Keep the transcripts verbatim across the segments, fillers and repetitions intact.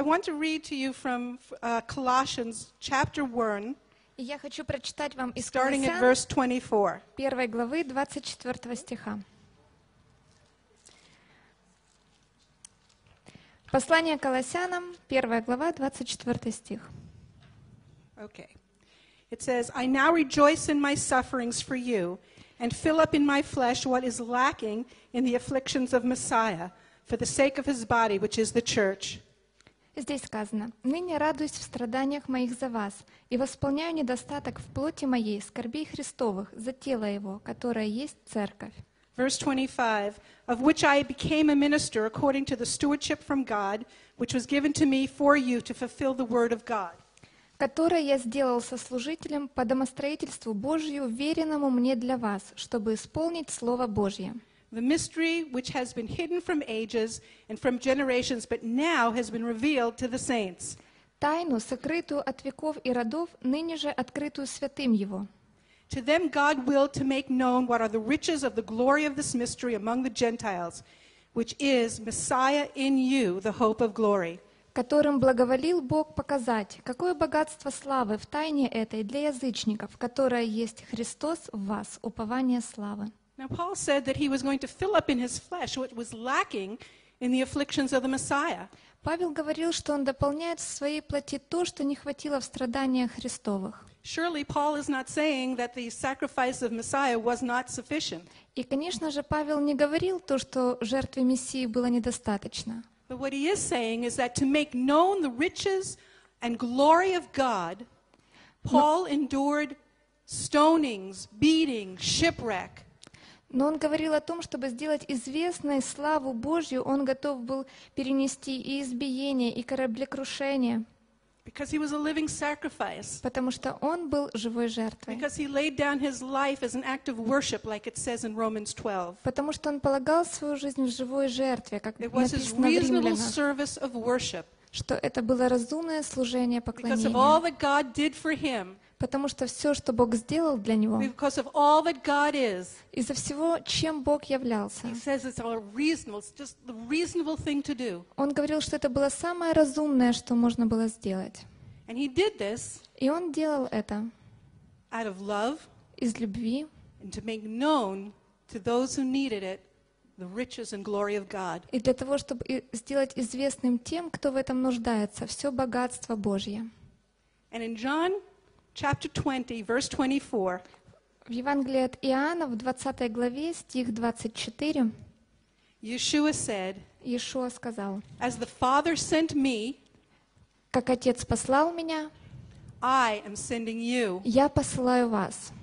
I want to read to you from uh, Colossians chapter one, И я хочу прочитать вам из starting at Колоссян verse twenty-four. первой главы двадцать четвёртого стиха. Послание Колоссянам, первая глава, двадцать четвёртый стих. Okay. It says, I now rejoice in my sufferings for you, and fill up in my flesh what is lacking in the afflictions of Messiah, for the sake of his body, which is the church. Здесь сказано: «Ныне радуюсь в страданиях моих за вас, и восполняю недостаток в плоти моей скорбей Христовых за тело Его, которое есть Церковь». Verse twenty-five, of which I became a minister according to the stewardship from God, which was given to me for you to fulfill the word of God. «Которое я сделал сослужителем по домостроительству Божию, веренному мне для вас, чтобы исполнить Слово Божье». The mystery which has been hidden from ages and from generations, but now has been revealed to the saints. Тайну, сокрытую от веков и родов, ныне же открытую святым Его. To them God willed to make known what are the riches of the glory of this mystery among the Gentiles, which is Messiah in you, the hope of glory. Которым благоволил Бог показать, какое богатство славы в тайне этой для язычников, которое есть Христос в вас, упование славы. Now Paul said that he was going to fill up in his flesh what was lacking in the afflictions of the Messiah. Павел говорил, что он дополняет в своей плоти то, что не хватило в страданиях Христовых. Surely Paul is not saying that the sacrifice of Messiah was not sufficient. И, конечно же, Павел не говорил то, что жертве Мессии было недостаточно. But what he is saying is that to make known the riches and glory of God, Paul endured stonings, beating, shipwreck. Но он говорил о том, чтобы сделать известной славу Божью, он готов был перенести и избиение, и кораблекрушение, Because he was a living sacrifice. потому что он был живой жертвой. Because he laid down his life as an act of worship, like it says in Romans twelve. Потому что он полагал свою жизнь в живой жертве, как It was his написано в reasonable Римлянах, service of worship. что это было разумное служение Because of all поклонения. that God did for him. Потому что все, что Бог сделал для него, Because of all that God is. из-за всего, чем Бог являлся, He says it's all reasonable. It's just the reasonable thing to do. он говорил, что это было самое разумное, что можно было сделать. And he did this И он делал это out of love из любви, and to make known to those who needed it the riches and glory of God. и для того, чтобы и сделать известным тем, кто в этом нуждается, все богатство Божье. And in John chapter twenty, verse twenty-four, В Евангелии от Иоанна, в двадцатой главе, стих двадцать четыре, Yeshua said, Иешуа сказал: as the Father sent me, «Как Отец послал меня, I am sending you. я посылаю вас».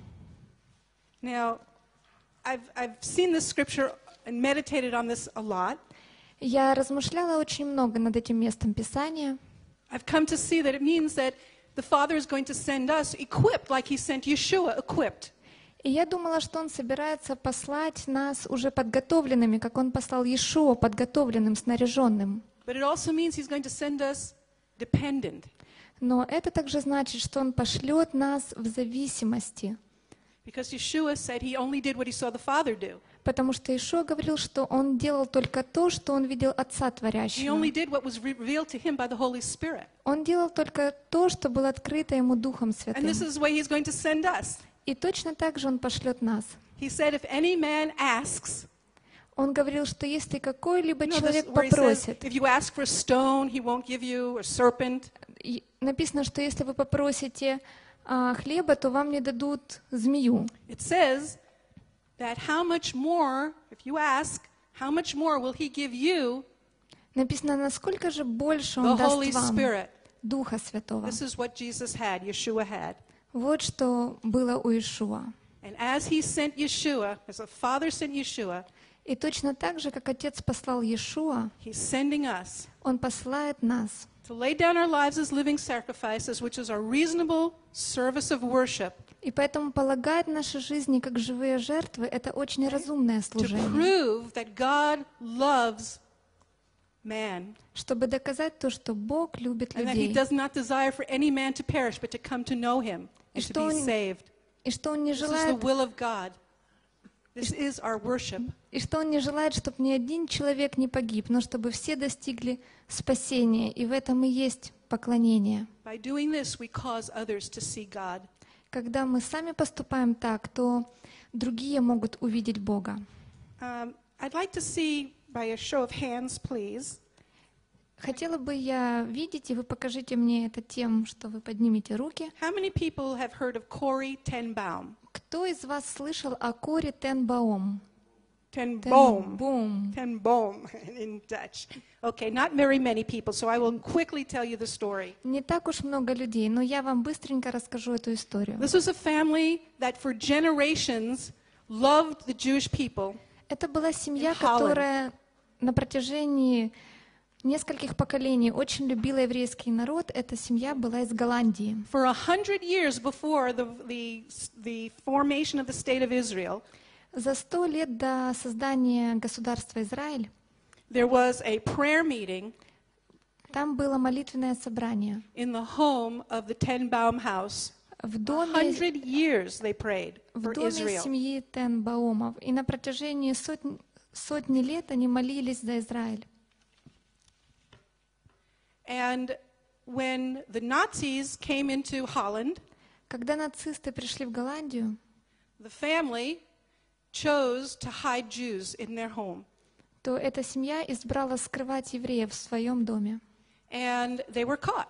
Now, I've, I've seen this scripture and meditated on this a lot. Я размышляла очень много над этим местом Писания. I've come to see that it means that the Father is going to send us equipped like he sent Yeshua equipped. И я думала, что Он собирается послать нас уже подготовленными, как Он послал Иешуа, подготовленным, снаряженным. But it also means he's going to send us dependent. Но это также значит, что Он пошлет нас в зависимости. Because Yeshua said he only did what he saw the Father do. Потому что Иешуа говорил, что Он делал только то, что Он видел Отца He Творящего. only did what was revealed to him by the Holy Spirit. Он делал только то, что было открыто Ему Духом And Святым. this is the way he's going to send us. И точно так же Он пошлет нас. He said, if any man asks, Он говорил, что если какой-либо you know, this, человек where he says, попросит, if you ask for a stone, he won't give you a serpent. и написано, что если вы попросите а, хлеба, то вам не дадут змею. It says that how much more, if you ask, how much more will he give you Написано, насколько же больше the Он Holy даст вам Spirit? Духа Святого. This is what Jesus had, Yeshua had. Вот что было у Иешуа. And as he sent Yeshua, as the Father sent Yeshua, И точно так же, как Отец послал Иешуа, he's sending us Он посылает нас, to lay down our lives as living sacrifices, which is our reasonable service of worship, и поэтому полагать наши жизни как живые жертвы — это очень разумное to служение, prove that God loves man, чтобы доказать то, что Бог любит and that he людей, does not desire for any man to perish, but to come to know him and to что be он- saved. и что Он не This is the желает, will of God. This is our worship. И что Он не желает, чтобы ни один человек не погиб, но чтобы все достигли спасения. И в этом и есть поклонение. By doing this, we cause others to see God. Когда мы сами поступаем так, то другие могут увидеть Бога. Um, I'd like to see, by a show of hands, please, Хотела бы я видеть, и вы покажите мне это тем, что вы поднимете руки. how many people have heard of Corey ten Baum? Кто из вас слышал о Коре Тенбаум? Ten Boom. Тенбаум. Ten Boom in Dutch. Okay, not very many people, so I will quickly tell you the story. Не так уж много людей, но я вам быстренько расскажу эту историю. This was a family that for generations loved the Jewish people. Это была семья, In Holland. которая на протяжении нескольких поколений очень любила еврейский народ. Эта семья была из Голландии. For a hundred years before the, the, the formation of the state of Israel, За сто лет до создания государства Израиль there was a prayer meeting там было молитвенное собрание. in the home of the Ten Baum house. В A доме, hundred years they prayed в for доме Israel. семьи Тенбаумов. И на протяжении сотни, сотни лет они молились за Израиль. And when the Nazis came into Holland, Когда нацисты пришли в Голландию, the family chose to hide Jews in their home. то эта семья избрала скрывать евреев в своем доме. And they were caught.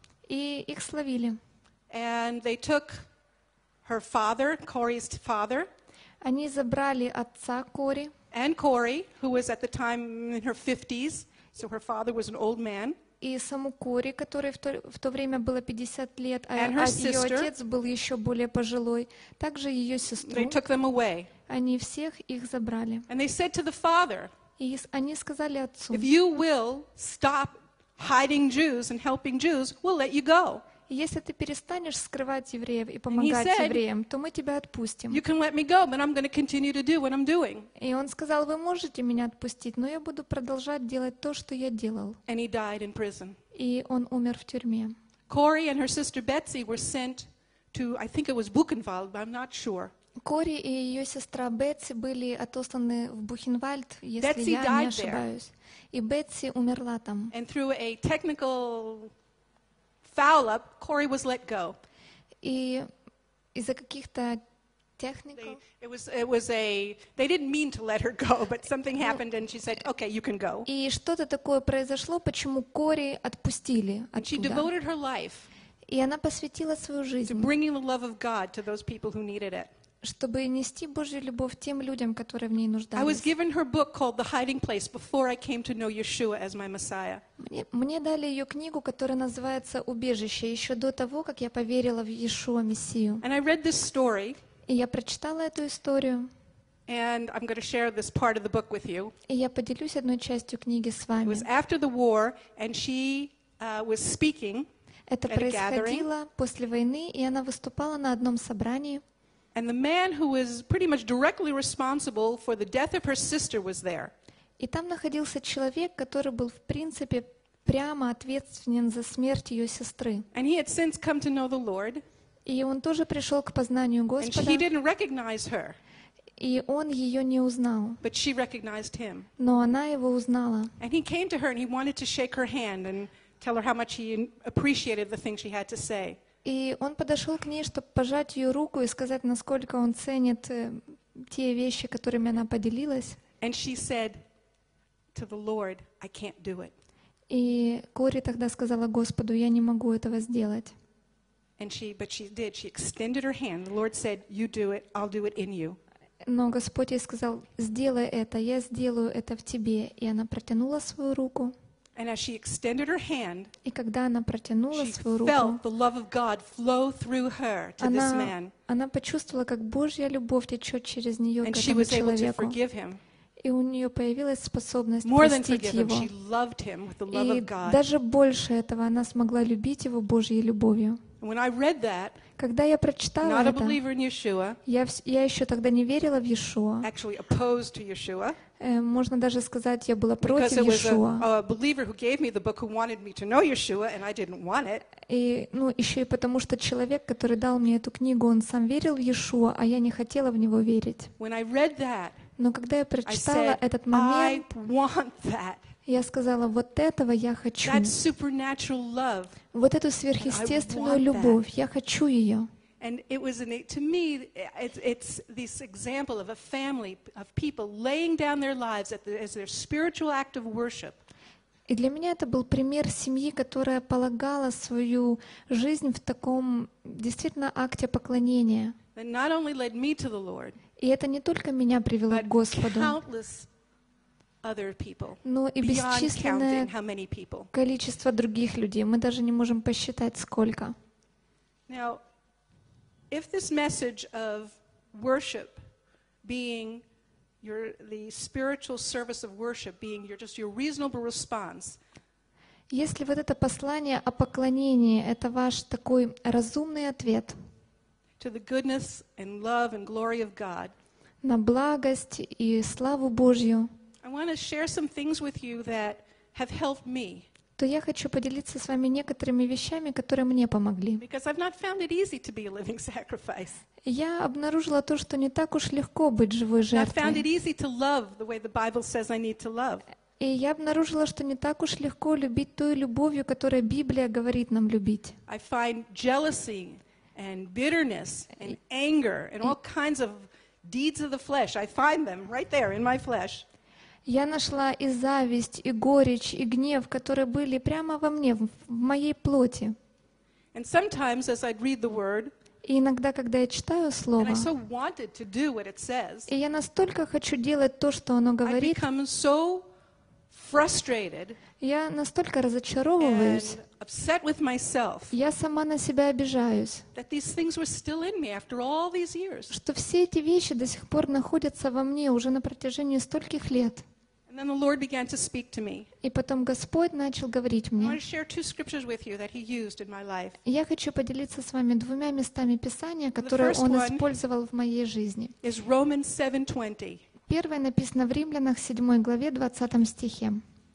И их словили. And they took her father, Corey's father, Они забрали отца Кори, and Corey, who was at the time in her fifties, so her father was an old man, и саму Кори, которой в то, в то время было пятьдесят лет, а, And her а ее sister. отец был еще более пожилой. Также ее сестру. they took them away. Они всех их забрали. And they said to the father, И с- они сказали отцу: if you will stop hiding Jews and helping Jews, we'll let you go. если ты перестанешь скрывать евреев и помогать said, евреям, то мы тебя отпустим. You can let me go, but I'm going to continue to do what I'm doing. И он сказал: вы можете меня отпустить, но я буду продолжать делать то, что я делал. And he died in prison. И он умер в тюрьме. Corey and her sister Betsy were sent to, I think it was Buchenwald, but I'm not sure. Кори и ее сестра Бетси были отосланы в Бухенвальд, если Betsy я died не there. ошибаюсь. И Бетси умерла там. And through a technical foul-up, Corey was let go. И из-за каких-то They, техник, it was, it was a, they didn't mean to let her go, but something happened and she said, okay, you can go. и что-то такое произошло, почему Кори отпустили And she оттуда. devoted her life И она посвятила свою to жизнь, bringing the love of God to those people who needed it. чтобы нести Божью любовь тем людям, которые в ней I was нуждались. given her book called The Hiding Place before I came to know Yeshua as my Messiah. Мне, мне дали ее книгу, которая называется «Убежище», еще до того, как я поверила в Иешуа Мессию. And I read this story, И я прочитала эту историю, and I'm going to share this part of the book with you. и я поделюсь одной частью книги с It вами. was after the war, and she uh, was speaking, Это at a происходило после войны, и она выступала на одном собрании, and the man who was pretty much directly responsible for the death of her sister was there. и там находился человек, который был, в принципе, прямо ответственен за смерть ее сестры. And he had since come to know the Lord, И он тоже пришел к познанию and Господа, he didn't recognize her, и он ее не узнал, but she recognized him. но она его узнала. And he came to her and he wanted to shake her hand and tell her how much he appreciated the things she had to say. И он подошел к ней, чтобы пожать ее руку и сказать, насколько он ценит э, те вещи, которыми она поделилась. And she said to the Lord, I can't do it. И Кори тогда сказала Господу: я не могу этого сделать. And she, but she did. She extended her hand. The Lord said, you do it, I'll do it in you. Но Господь ей сказал: сделай это, я сделаю это в тебе. И она протянула свою руку. And as she extended her hand, И когда она протянула she свою руку, felt the love of God flow through her to this она, man. она почувствовала, как Божья любовь течет через нее And к she этому was able to человеку. forgive him. И у нее появилась способность More than простить forgive him, его. she loved him with the love И of God. даже больше этого она смогла любить его Божьей любовью. And when I read that, Когда я прочитала not a это, believer in Yeshua, я, вс- я еще тогда не верила в Иешуа. actually opposed to Yeshua, Э, можно даже сказать, я была because против it was Иешуа. a, a believer who gave me the book who wanted me to know Yeshua, and I didn't want it. И ну, еще и потому, что человек, который дал мне эту книгу, он сам верил в Иешуа, а я не хотела в него верить. When I read that, Но когда я I прочитала said, этот I момент, want that. я сказала, вот этого я хочу. That supernatural love. Вот эту сверхъестественную want that. любовь, я хочу ее. And it was, an, to me, it's, it's this example of a family of people laying down their lives at the, as their spiritual act of worship. И для меня это был пример семьи, которая полагала свою жизнь в таком действительно акте поклонения. That not only led me to the Lord, И это не только меня привело but к Господу, countless other people, но и beyond бесчисленное counting how many people. количество других людей. Мы даже не можем посчитать, сколько. Now, if this message of worship being your, the spiritual service of worship being your, just your reasonable response, Если вот это послание о поклонении — это ваш такой разумный ответ to the goodness and love and glory of God, на благость и славу Божью, I want to share some things with you that have helped me, то я хочу поделиться с вами некоторыми вещами, которые мне помогли. because I've not found it easy to be a living sacrifice. Я обнаружила то, что не так уж легко быть живой I've found it жертвой. easy to love the way the Bible says I need to love. И я обнаружила, что не так уж легко любить той любовью, которой Библия говорит нам любить. I find jealousy and bitterness and anger and all kinds of deeds of the flesh. I find them right there in my flesh. Я нашла и зависть, и горечь, и гнев, которые были прямо во мне, в в моей плоти. And sometimes as I'd read the word, И иногда, когда я читаю and Слово, I so wanted to do what it says, и я настолько хочу делать то, что оно I говорит, become so frustrated я настолько разочаровываюсь, and upset with myself я сама на себя обижаюсь, that these things were still in me after all these years. что все эти вещи до сих пор находятся во мне уже на протяжении стольких лет. And then the Lord began to speak to me. И потом Господь начал говорить I want мне. to share two scriptures with you that He used in my life. И я хочу поделиться с вами двумя местами Писания, которые first Он one использовал в моей жизни. Is Romans seven twenty. Первое написано в Римлянах седьмой главе двадцатом стихе.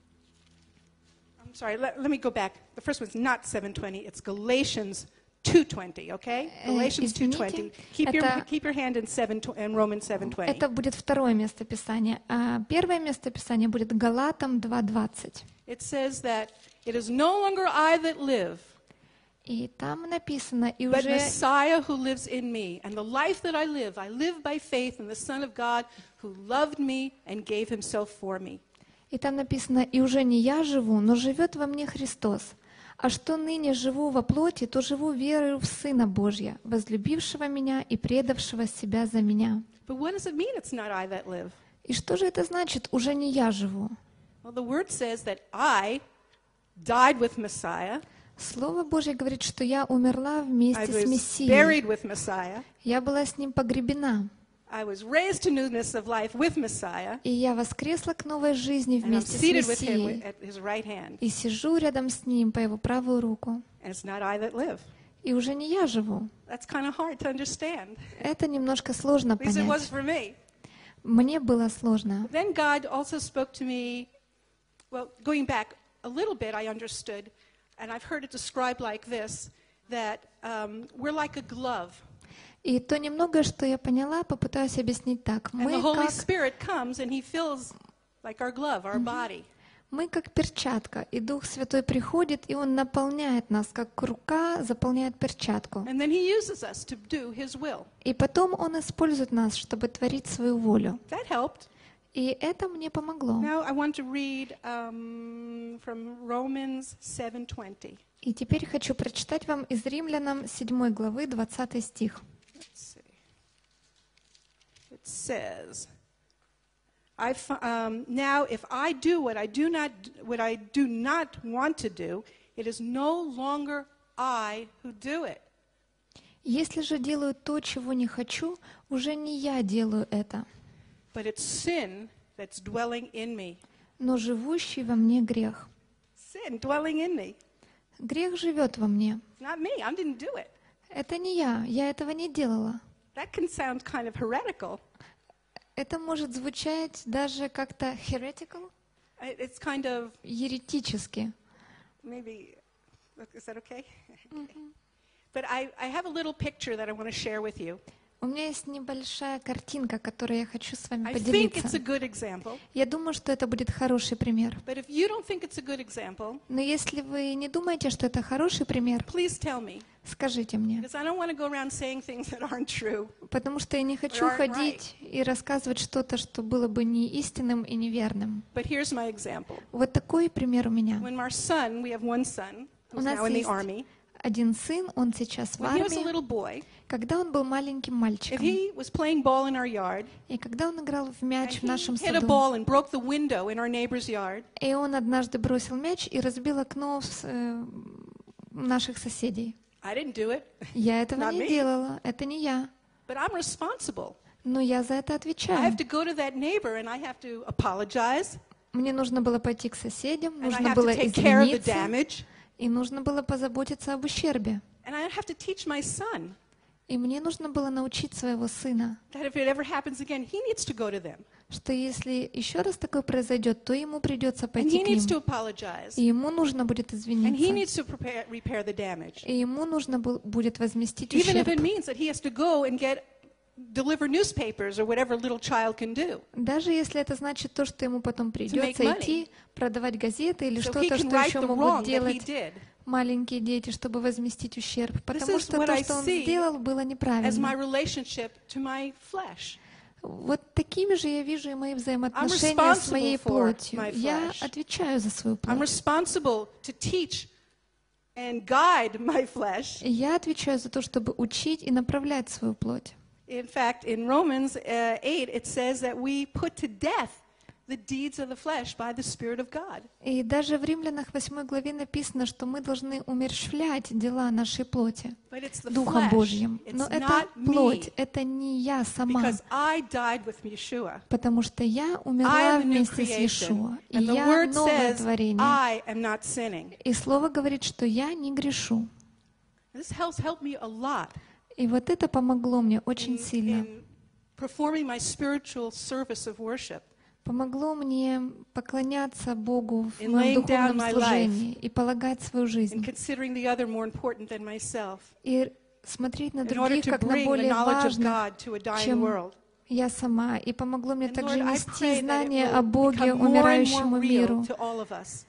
I'm sorry, let, let me go back. The first one's not seven twenty, it's Galatians two twenty, okay? Э, Galatians two извините, twenty. Keep your, это- keep your hand in, seven, in Romans seven twenty. Это будет второе место Писания. А первое место Писания будет Галатам два двадцать. It says that it is no longer I that live, И там написано, и but уже Messiah who lives in me. And the life that I live, I live by faith in the Son of God who loved me and gave himself for me. И там написано, и уже не я живу, но живет во мне Христос. А что ныне живу во плоти, то живу верою в Сына Божья, возлюбившего меня и предавшего себя за меня. But what does it mean it's not I that live? И что же это значит, уже не я живу? Well, the word says that I died with Messiah. Слово Божье говорит, что я умерла I вместе с was Мессией. buried with Messiah. Я была с Ним погребена. I was raised to newness of life with Messiah. И я воскресла к новой жизни And I'm вместе с seated with him Мессией. at his right hand. И сижу рядом с Ним по Его правую руку. And it's not I that live. И уже не я живу. That's kind of hard to understand. Это немножко сложно At least it was понять. for me. Мне было сложно. Then God also spoke to me, well, going back a little bit, I understood, and I've heard it described like this, that um, we're like a glove. И то немногое, что я поняла, попытаюсь объяснить так. And the Мы Holy как, Spirit comes and He fills like our glove, our body. мы как перчатка, и Дух Святой приходит, и Он наполняет нас, как рука заполняет перчатку. And then He uses us to do His will. И потом Он использует нас, чтобы творить свою волю. That helped. И это мне помогло. Now I want to read um, from Romans seven twenty. И теперь хочу прочитать вам из Римлянам седьмой главы двадцатый стих. Let's see. It says, I fi- um, now if I do what I do not what I do not want to do, it is no longer I who do it, «Если же делаю то, чего не хочу, уже не я делаю это, but it's sin that's dwelling in me. но живущий во мне грех». Sin dwelling in me. Грех живет во мне. It's not me. I didn't do it. Это не я, я этого не делала. That can sound kind of heretical. Это может звучать даже как-то heretical, I- It's kind of еретически. maybe. Is that okay? But I, I have a little picture that I want to share with you. У меня есть небольшая картинка, которой я хочу с вами I think it's a поделиться. good example, Я думаю, что это будет хороший пример. but if you don't think it's a good example, Но если вы не думаете, что это хороший пример, please tell me, скажите мне. because I don't want to go around saying things that aren't true. Потому что я не хочу Right, right. ходить и рассказывать что-то, что было бы не истинным и неверным. But here's my example. Вот такой пример у меня. When our son, we have one son У who's нас now in the есть army. один сын, он сейчас в When he was a армии. little boy, Когда он был маленьким if мальчиком, he was playing ball in our yard, и когда он играл в and мяч в he нашем hit a саду, ball and broke the window in our neighbor's yard, и он однажды бросил мяч и разбил окно с, э, наших соседей. I didn't do it, Я этого Not не me. делала, это не я. but I'm responsible. Но я за это I отвечаю. have to go to that neighbor and I have to apologize, Мне нужно было пойти к соседям, and I нужно have было to take care of the извиниться, damage, и нужно было позаботиться об ущербе. and I have to teach my son И мне нужно было научить своего сына, that if it ever happens again, he needs to go to them, что если еще раз такое произойдет, то ему придется and пойти he к needs to ним. apologize, И ему нужно будет and he извиниться. needs to prepare, repair the damage. И ему нужно бу- будет возместить Even if it ущерб. means that he has to go and get deliver newspapers or whatever a little child can do, Даже если это значит то, что ему потом придется money. идти, продавать газеты или so he что-то, can что right еще the могут wrong that he делать did. маленькие дети, чтобы возместить ущерб. Потому is что what то, I что он see сделал, было As my неправильно. relationship to my flesh. Вот такими же я вижу и мои взаимоотношения с responsible моей for плотью. my Я flesh. отвечаю за свою I'm плоть. responsible to teach and guide my flesh. И я отвечаю за то, чтобы учить и направлять свою плоть. In fact, in Romans uh, eight, it says that we put to death the deeds of the flesh by the Spirit of God. И даже в Римлянах восьмой главе написано, что мы должны умерщвлять дела нашей плоти But it's the Духом flesh. Божьим. Но It's это not плоть, me, это не я сама, because I died with Yeshua. потому что я I умерла am a new вместе с creation. Иешуа, и And the я Word новое says, творение. I am not sinning. И Слово говорит, что я не грешу. This helps helped me a lot И вот это помогло мне очень in, сильно. in performing my spiritual service of worship. Помогло мне поклоняться Богу в In моем laying down духовном my служении и полагать свою And жизнь. considering the other more important than myself, И смотреть на in order других to как на bring the более knowledge of важных, God to a dying чем world. я сама. И помогло мне And также Lord, I нести pray that знание it о will Боге become more and more умирающему real миру. to all of us.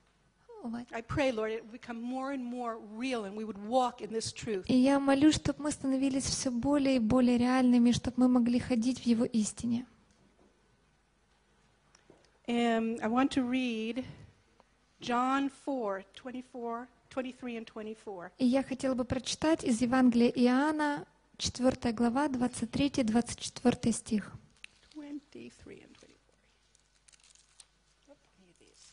I pray, Lord, it will become more and more real, and we would walk in this truth. И я молюсь, чтобы мы становились все более и более реальными, чтобы мы могли ходить в Его истине. And I want to read John four, twenty-four, twenty-three and twenty-four. И я хотела бы прочитать из Евангелия Иоанна, четвёртая глава, двадцать третий двадцать четвёртый стих. twenty-three and twenty-four. Oh, any of these.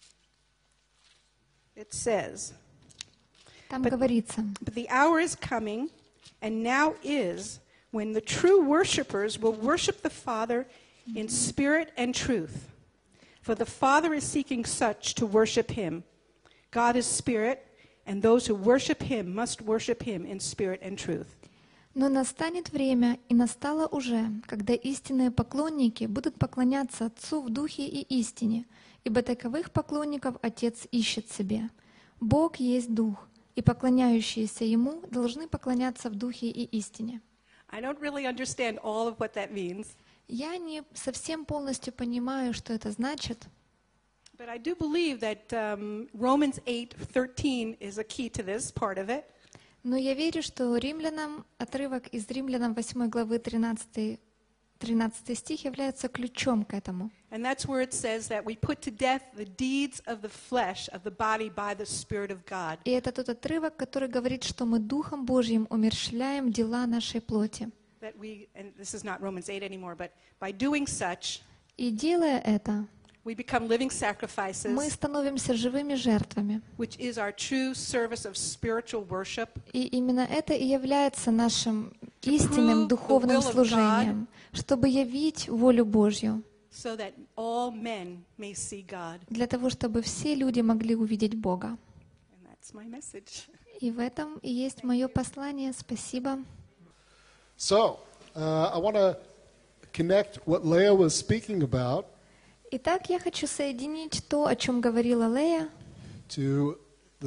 It says, Там But- говорится: But the hour is coming, and now is, when the true worshipers will worship the Father in spirit and truth. For the Father is seeking such to worship him. God is spirit, and those who worship him must worship him in spirit and truth. «Но настанет время, и настало уже, когда истинные поклонники будут поклоняться Отцу в Духе и истине, ибо таковых поклонников Отец ищет себе. Бог есть Дух, и поклоняющиеся Ему должны поклоняться в Духе и истине». I don't really understand all of what that means, Я не совсем полностью понимаю, что это значит, but I do believe that um, Romans eight thirteen is a key to this part of it. но я верю, что римлянам, отрывок из Римлянам восьмой главы тринадцатый, тринадцатый стих является ключом к этому. And that's where it says that we put to death the deeds of the flesh, of the body, by the Spirit of God. И это тот отрывок, который говорит, что мы Духом Божьим умерщвляем дела нашей плоти. That we, and this is not Romans eight anymore, but by doing such, И делая это, we become living мы sacrifices, становимся живыми жертвами. which is our true service of spiritual worship, И именно это и является нашим To истинным prove the духовным will of служением, чтобы явить волю Божью, so that all men may see God. для того, чтобы все люди могли увидеть Бога. And that's my message. И в этом и есть мое послание. Спасибо. So, uh, I want to connect what Leah was speaking about Итак, я хочу соединить то, о чем говорила Лея, to the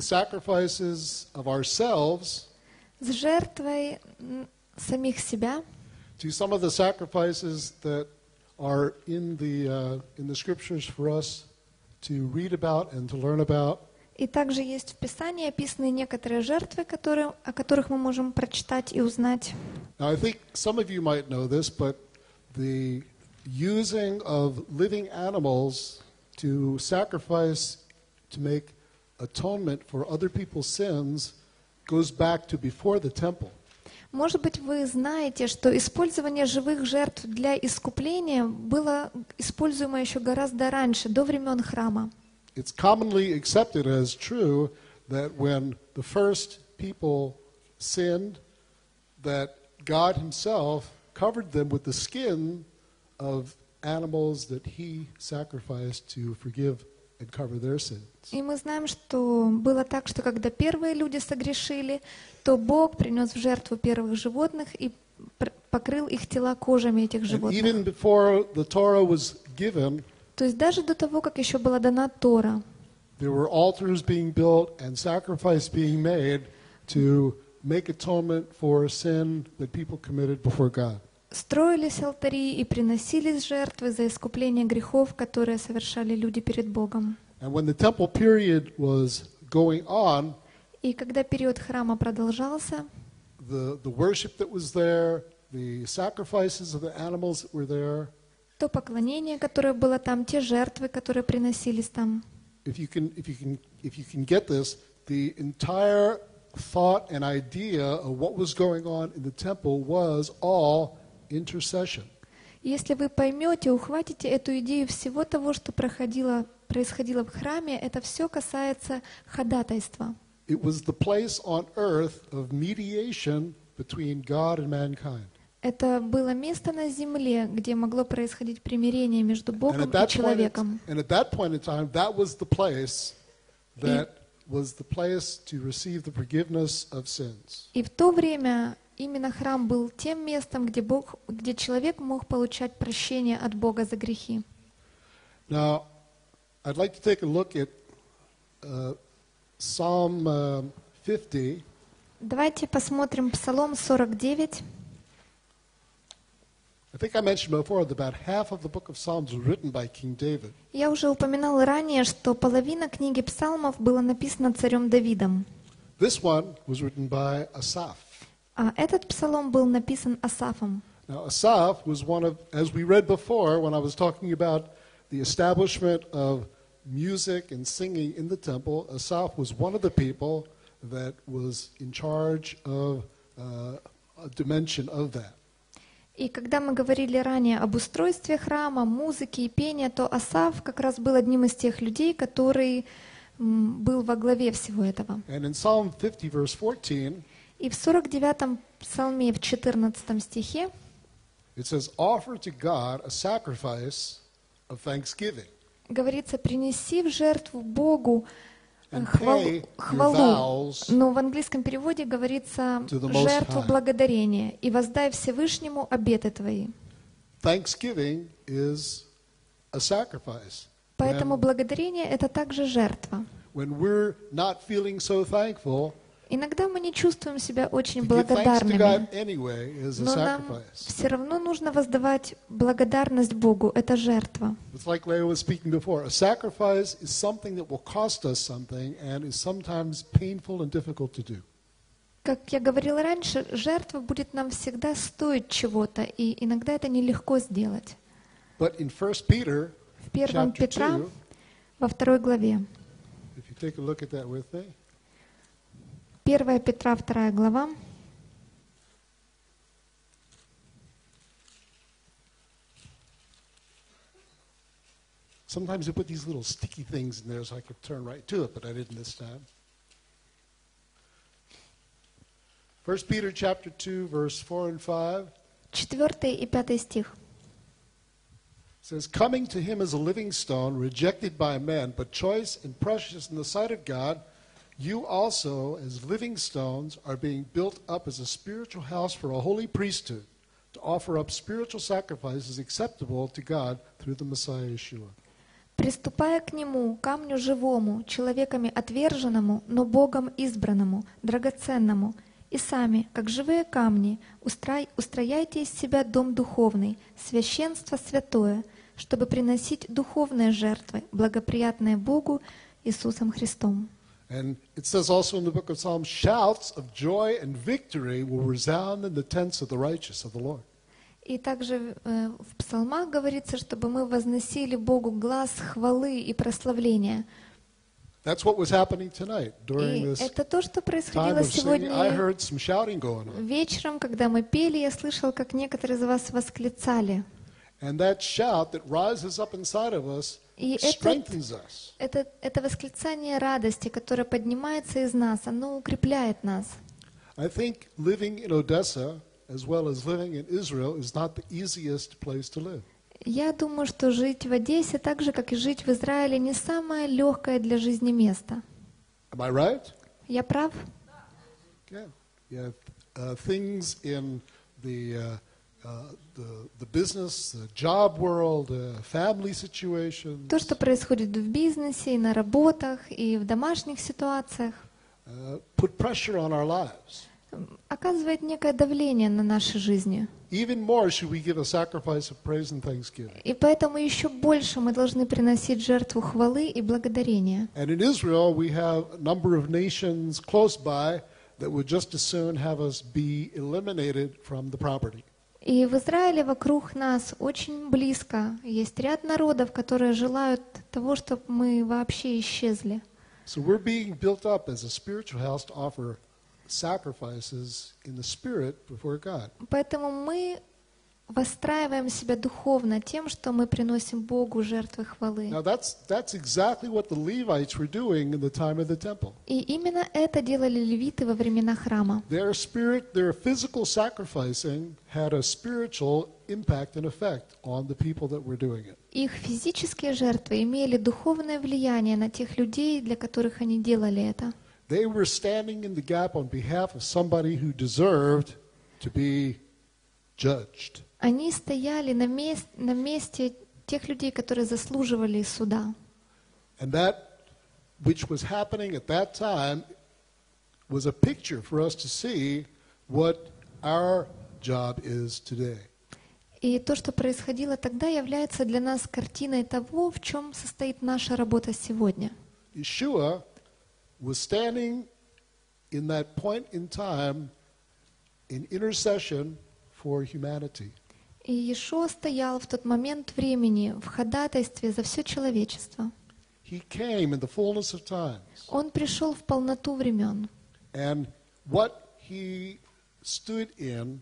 sacrifices of ourselves с жертвой м, самих себя, to some of the sacrifices that are in the, uh, in the scriptures for us to read about and to learn about. И также есть в Писании описаны некоторые жертвы, которые, о которых мы можем прочитать и узнать. Now, I think some of you might know this, but the using of living animals to sacrifice to make atonement for other people's sins goes back to before the temple. Может быть, вы знаете, что использование живых жертв для искупления было используемо еще гораздо раньше, до времен храма. It's commonly accepted as true that when the first people sinned, that God himself covered them with the skin of animals that he sacrificed to forgive and cover their sins. И мы знаем, что было так, что когда первые люди согрешили, то Бог принес в жертву первых животных и покрыл их тела кожами этих And животных. even before the Torah was given, То есть даже до того, как еще была дана Тора, there were altars being built and sacrifice being made to make atonement for sin that people committed before God. строились алтари и приносились жертвы за искупление грехов, которые совершали люди перед Богом. And when the temple period was going on, И когда период храма продолжался, the, the worship that was there, the sacrifices of the animals that were there, то поклонение, которое было там, те жертвы, которые приносились там. if you can, if you can, if you can get this, the entire thought and idea of what was going on in the temple was all intercession. Если вы поймете, ухватите эту идею всего того, что проходило, происходило в храме, это все касается ходатайства. It was the place on earth of mediation between God and mankind. Это было место на земле, где могло происходить примирение между And Богом at и that point, человеком. and at that point in time, that was the place that was the place to receive the forgiveness of sins. И в то время именно храм был тем местом, где, Бог, где человек мог получать прощение от Бога за грехи. Now, I'd like to take a look at uh, Psalm uh, fifty. Давайте посмотрим Псалом сорок девять. I think I mentioned before that about half of the book of Psalms was written by King David. Я уже упоминал ранее, что половина книги Псалмов была написана царем Давидом, This one was written by Asaph. а этот псалом был написан Асафом. Now, Asaph was one of, as we read before when I was talking about the establishment of music and singing in the temple, Asaph was one of the people that was in charge of uh, a dimension of that. И когда мы говорили ранее об устройстве храма, музыке и пении, то Асаф как раз был одним из тех людей, который м, был во главе всего этого. And in Psalm fifty, verse fourteen, И в сорок девятом псалме, в четырнадцатом стихе, it says, "Offer to God a sacrifice of thanksgiving говорится: «Принеси в жертву Богу э, and хвалу». pay your хвалу». vows Но в английском переводе говорится to the Most «жертву High». благодарения и воздай Всевышнему обеты твои». Thanksgiving is a sacrifice. Поэтому When, благодарение — это также жертва. when we're not feeling so thankful, Иногда мы не чувствуем себя очень to give thanks to благодарными, God anyway is a но нам sacrifice. все равно нужно воздавать благодарность Богу. Это жертва. It's like Leah was speaking before. A sacrifice is something that will cost us something and is sometimes painful and difficult to do. Как я говорила раньше, жертва будет нам всегда стоить чего-то, и иногда это нелегко сделать. But in First Peter, В первом chapter Петра, two, во второй главе, if you take a look at that with me, первая Петра, вторая глава, sometimes they put these little sticky things in there so I could turn right to it, but I didn't this time. First Peter chapter two, verse four and five четвертый и пятый стих. says, "Coming to him as a living stone, rejected by men, but choice and precious in the sight of God, you also, as living stones, are being built up as a spiritual house for a holy priesthood, to offer up spiritual sacrifices acceptable to God through the Messiah Yeshua." «Приступая к нему, камню живому, человеками отверженному, но Богом избранному, драгоценному, И сами, как живые камни, устрой- устрояйте из себя дом духовный, священство святое, чтобы приносить духовные жертвы, благоприятные Богу Иисусом Христом. And it says also in the book of Psalms, shouts of joy and victory will resound in the tents of the righteous of the Lord. И также э, в псалмах говорится, чтобы мы возносили Богу глас хвалы и прославления. That's what was happening tonight during И this это то, что time происходило of singing. I сегодня heard some shouting going on. вечером, когда мы пели, я слышал, как некоторые из вас восклицали. And that shout that rises up inside of us И этот, strengthens us. это, это восклицание радости, которое поднимается из нас, оно укрепляет нас. I think living in Odessa, as well as living in Israel, is not the easiest place to live. Я думаю, что жить в Одессе, так же, как и жить в Израиле, не самое легкое для жизни место. Am I right? Я прав? Yeah. Yeah. Uh, things in the, uh, uh, the the business, the job world, uh, family situations, То, что происходит в бизнесе, и на работах, и в домашних ситуациях, uh, put pressure on our lives. оказывает некое давление на наши жизни. Even more should we give a sacrifice of praise and thanksgiving. И поэтому еще больше мы должны приносить жертву хвалы и благодарения. And in Israel, we have a number of nations close by that would just as soon have us be eliminated from the property. И в Израиле вокруг нас очень близко есть ряд народов, которые желают того, чтобы мы вообще исчезли. So we're being built up as a spiritual house to offer sacrifices in the spirit before God. Поэтому мы выстраиваем себя духовно тем, что мы приносим Богу жертвы хвалы. Now that's that's exactly what the Levites were doing in the time of the temple. И именно это делали левиты во времена храма. Their spirit, their physical sacrificing had a spiritual impact and effect on the people that were doing it. Их физические жертвы имели духовное влияние на тех людей, для которых они делали это. They were standing in the gap on behalf of somebody who deserved to be judged. Они стояли на, мест, на месте тех людей, которые заслуживали суда. And that which was happening at that time was a picture for us to see what our job is today. И то, что происходило тогда, является для нас картиной того, в чем состоит наша работа сегодня. Yeshua was standing in that point in time in intercession for humanity. И Иешуа стоял в тот момент времени в ходатайстве за все человечество. He came in the fullness of times. Он пришел в полноту времен. And what he stood in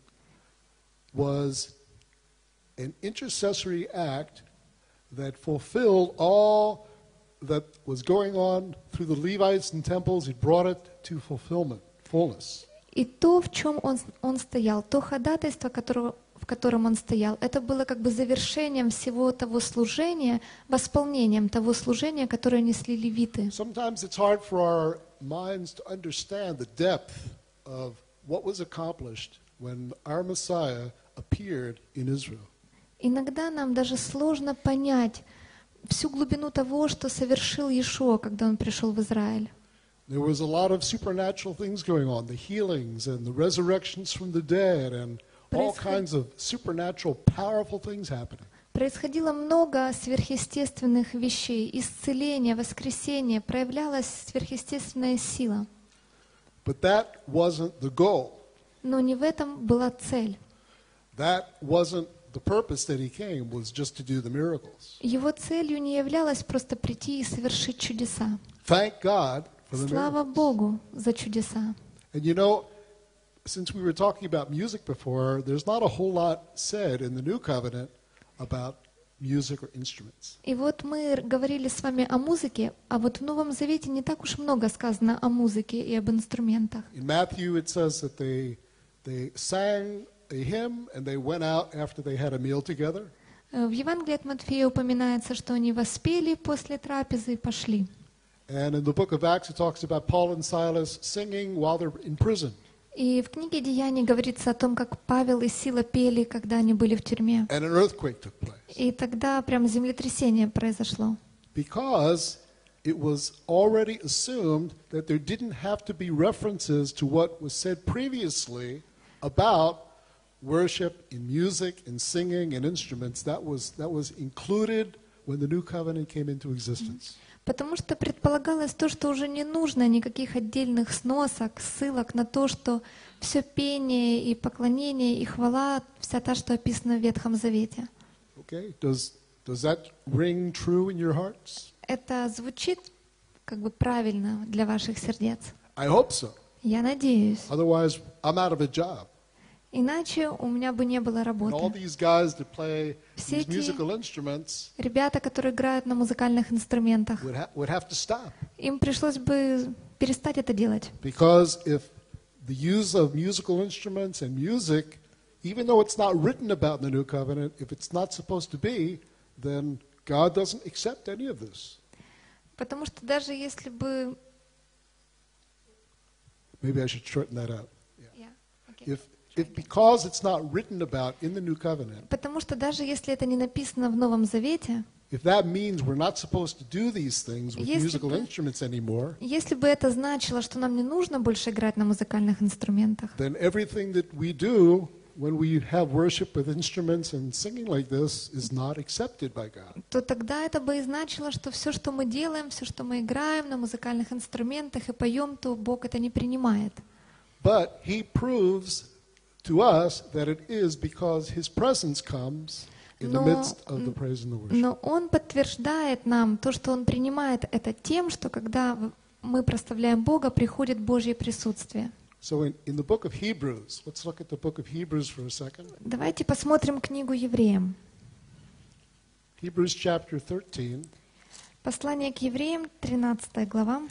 was an intercessory act that fulfilled all that was going on through the Levites and temples. He brought it to fulfillment, fullness. И то, в чем он, он стоял, то ходатайство, которого, в котором он стоял, это было как бы завершением всего того служения, восполнением того служения, которое несли левиты. Sometimes it's hard for our minds to understand the depth of what was accomplished when our Messiah appeared in Israel. Иногда нам даже сложно понять всю глубину того, что совершил Иешуа, когда он пришел в Израиль. There was a lot of supernatural things going on, the healings and the resurrections from the dead and all kinds of supernatural, powerful things happening. Происходило много сверхъестественных вещей, исцеление, воскресение, проявлялась сверхъестественная сила. But that wasn't the goal. Но не в этом была цель. That wasn't the purpose that he came, was just to do the miracles. Его целью не являлось просто прийти и совершить чудеса. Thank God for the Слава miracles. Богу за чудеса. And you know, since we were talking about music before, there's not a whole lot said in the New Covenant about music or instruments. И вот мы говорили с вами о музыке, а вот в Новом Завете не так уж много сказано о музыке и об инструментах. In Matthew, it says that they they sang a hymn and they went out after they had a meal together. В Евангелии от Матфея упоминается, что они воспели после трапезы и пошли. And in the book of Acts, it talks about Paul and Silas singing while they're in prison. И в книге Деяний говорится о том, как Павел и Сила пели, когда они были в тюрьме. And an earthquake took place. И тогда прям землетрясение произошло. Because it was already assumed that there didn't have to be references to what was said previously about worship in music and singing and instruments. That was, that was included when the new covenant came into existence. Потому что предполагалось то, что уже не нужно никаких отдельных сносок, ссылок на то, что все пение и поклонение и хвала вся та, что описана в Ветхом Завете. Okay? Does, does that ring true in your hearts? Это звучит как бы правильно для ваших сердец. I hope so. Я надеюсь. Otherwise, I'm out of a job. Иначе у меня бы не было And all работы. these guys that play Все these эти musical instruments ребята, которые играют на музыкальных инструментах, would, ha- would have to stop. им пришлось бы перестать это делать. Because if the use of musical instruments and music, even though it's not written about in the New Covenant, if it's not supposed to be, then God doesn't accept any of this. Потому что даже если бы... Maybe I should shorten that out. Yeah, okay. If, if because it's not written about in the New Covenant, Потому что даже если это не написано в Новом Завете, if that means we're not supposed to do these things with Если musical бы- instruments anymore, если бы это значило, что нам не нужно больше играть на музыкальных инструментах, then everything that we do when we have worship with instruments and singing like this is not accepted by God. то тогда это бы и значило, что все, что мы делаем, все, что мы играем на музыкальных инструментах и поем, то Бог это не принимает. But He proves to us that it is because His presence comes in the Но- midst of the praise and the worship. Но Он подтверждает нам то, что Он принимает это тем, что когда в- мы прославляем Бога, приходит Божье присутствие. So in, in the book of Hebrews, let's look at the book of Hebrews for a second. Давайте посмотрим книгу Евреям. Hebrews chapter thirteen, Послание к Евреям, тринадцатая глава,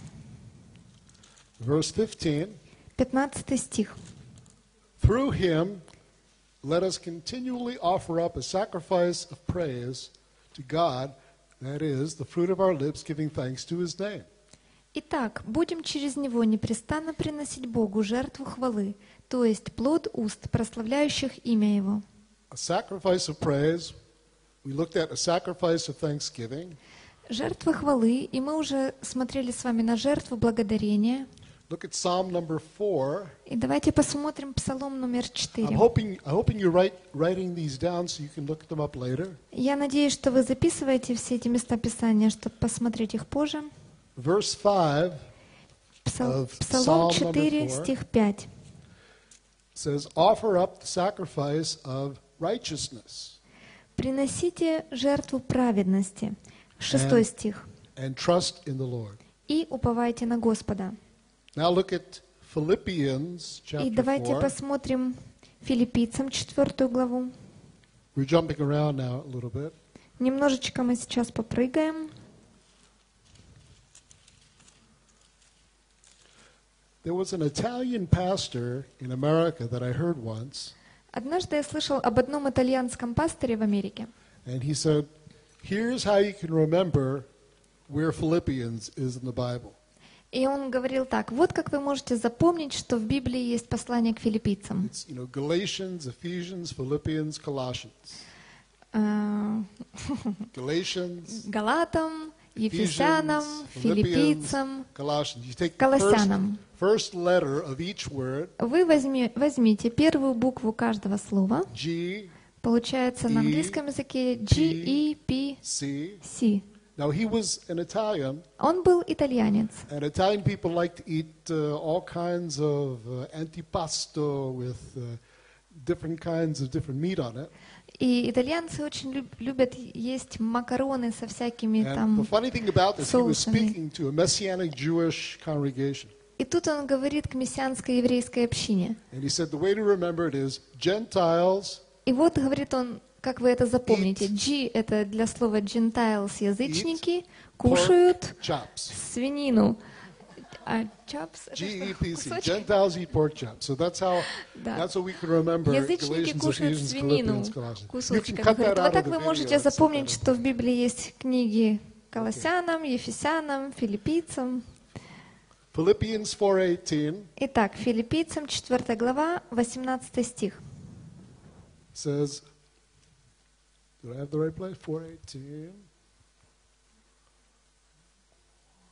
verse fifteen. пятнадцатый стих. Through Him, let us continually offer up a sacrifice of praise to God, that is, the fruit of our lips, giving thanks to His name. Итак, будем через Него непрестанно приносить Богу жертву хвалы, то есть плод уст, прославляющих имя Его. A sacrifice of praise. We looked at a sacrifice of thanksgiving. Жертва хвалы, и мы уже смотрели с вами на жертву благодарения. Look at Psalm number four. И давайте посмотрим Псалом номер I'm четыре. hoping, I'm hoping you're write, writing these down so you can look them up later. Я надеюсь, что вы записываете все эти места Писания, чтобы посмотреть их позже. Verse five Псал- Of Псалом Psalm number четыре, four. стих пять. says, offer up the sacrifice of righteousness «Приносите жертву праведности». Шестой And- стих. and trust in the Lord. «И уповайте на Господа». Now look at Philippians И chapter давайте four. посмотрим Филиппийцам четвертую главу. We're jumping around now a little bit. Немножечко мы сейчас попрыгаем. There was an Italian pastor in America that I heard once, Однажды я слышал об одном итальянском пасторе в Америке. and he said, here's how you can remember where Philippians is in the Bible. И он говорил так: вот как вы можете запомнить, что в Библии есть послание к филиппийцам. It's, you know, Galatians, Ephesians, Philippians, Colossians. Э, Galatians, Галатам, Ефесянам, Ephesians, филиппийцам, Colossians. You take the first, Колоссянам. first letter of each word, Вы возьми- возьмите первую букву каждого слова. G, Получается на E, английском языке G, E, P, C. C. Now he was an Italian, Он был итальянец. and Italian people like to eat uh, all kinds of uh, antipasto with uh, different kinds of different meat on it. И итальянцы очень люб- любят есть макароны со всякими And the там. funny thing about this, he was соусами. speaking to a Messianic Jewish congregation. И тут он говорит к мессианской еврейской общине. And he said the way to remember it is Gentiles И вот, говорит он, как вы это запомните. G — это для слова Gentiles, язычники, кушают pork chops. свинину. А chops — это G E что, P C. кусочки? Gentiles eat pork chops. So that's how Да. that's what we can remember Язычники Galatians, кушают Ephesians, свинину Philippians, Colossians. You can кусочками. cut Говорит, that вот out так of вы the можете video. It's запомнить, okay. что в Библии есть книги Колоссянам, Ефесянам, Филиппийцам. Philippians four eighteen Итак, Филиппийцам четвёртая глава, восемнадцатый стих. says, did I have the right place? four eighteen.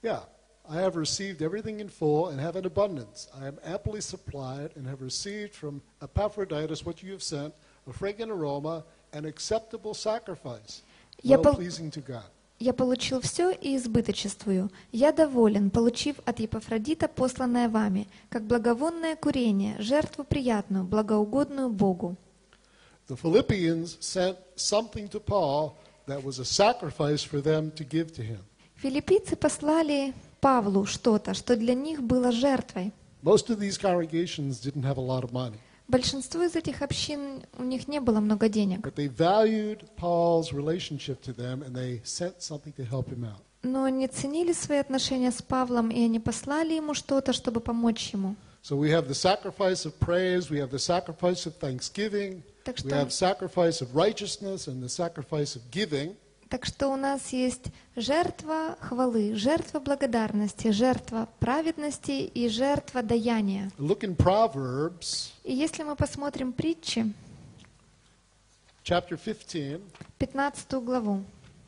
Yeah. I have received everything in full and have an abundance. I am amply supplied and have received from Epaphroditus what you have sent, a fragrant aroma, an acceptable sacrifice, Я well пол- pleasing to God. Я получил все и избыточествую. Я доволен, получив от Епафродита посланное вами, как благовонное курение, жертву приятную, благоугодную Богу. The Philippians sent something to Paul that was a sacrifice for them to give to him. Филиппийцы послали Павлу что-то, что для них было жертвой. Most of these congregations didn't have a lot of money, Большинству из этих общин у них не было много денег, but they valued Paul's relationship to them and they sent something to help him out. но они ценили свои отношения с Павлом, и они послали ему что-то, чтобы помочь ему. So we have the sacrifice of praise, we have the sacrifice of thanksgiving, Так we что, have sacrifice of righteousness and the sacrifice of giving. так что у нас есть жертва хвалы, жертва благодарности, жертва праведности и жертва даяния. Look in Proverbs И если мы посмотрим притчи, chapter fifteen, пятнадцатую главу,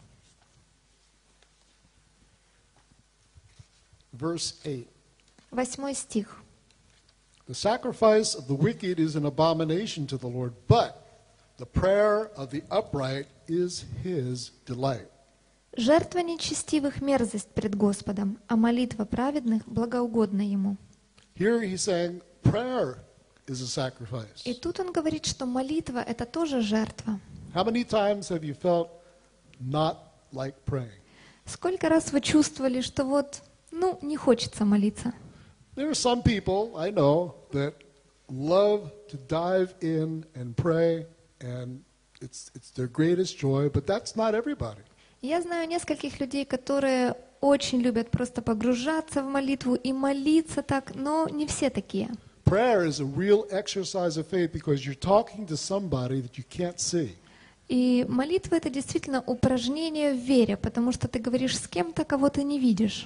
verse eight. восьмой стих. The sacrifice of the wicked is an abomination to the Lord, but the prayer of the upright is his delight. Жертва нечестивых — мерзость пред Господом, а молитва праведных благоугодна Ему. Here he's saying prayer is a sacrifice. И тут он говорит, что молитва — это тоже жертва. How many times have you felt not like praying? Сколько раз вы чувствовали, что вот, ну, не хочется молиться? There are some people I know that love to dive in and pray, and it's it's their greatest joy, but that's not everybody. Я знаю нескольких людей, которые очень любят просто погружаться в молитву и молиться так, но не все такие. Prayer is a real exercise of faith because you're talking to somebody that you can't see. И молитва — это действительно упражнение в вере, потому что ты говоришь с кем-то, кого ты не видишь.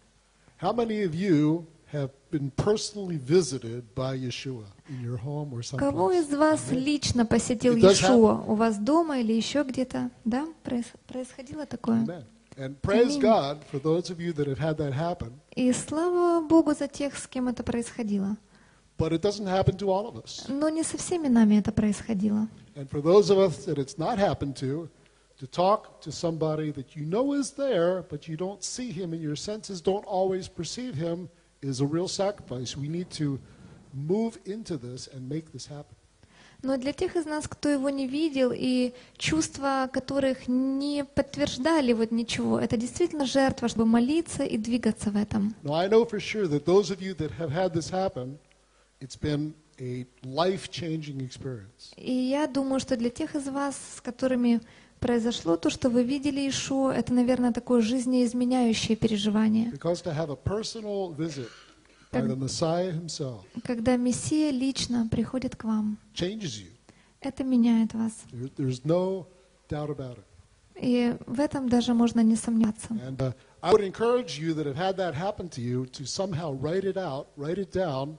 How many of you have been personally visited by Yeshua in your home or Кого someplace? из вас лично посетил It does Иешуа? У вас дома или еще где-то? Да, проис- происходило такое? Amen. And praise Amen. God for those of you that have had that happen, И слава Богу за тех, с кем это происходило. but it doesn't happen to all of us. Но не со всеми нами это происходило. And for those of us that it's not happened to, to talk to somebody that you know is there, but you don't see him and your senses don't always perceive him, is a real sacrifice. We need to move into this and make this happen. Но для тех из нас, кто его не видел, и чувства которых не подтверждали вот ничего, это действительно жертва, чтобы молиться и двигаться в этом. Now, I know for sure that those of you that have had this happen, it's been a life-changing experience. И я думаю, что для тех из вас, с которыми произошло то, что вы видели Иешуа, это, наверное, такое жизнеизменяющее переживание. Because to have a personal visit by the Messiah himself Когда Мессия лично приходит к вам, changes you. это меняет вас. There- There's no doubt about it. И в этом даже можно не сомневаться. And uh, I would encourage you that have had that happen to you to somehow write it out, write it down.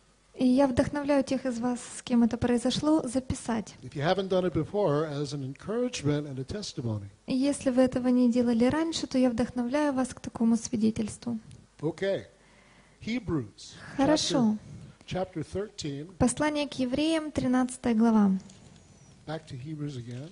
И я вдохновляю тех из вас, с кем это произошло, записать. If you haven't done it before, as an encouragement and a testimony. И если вы этого не делали раньше, то я вдохновляю вас к такому свидетельству. Okay. Hebrews. Хорошо. Chapter, chapter thirteen. Послание к евреям, тринадцатая глава. Back to Hebrews again.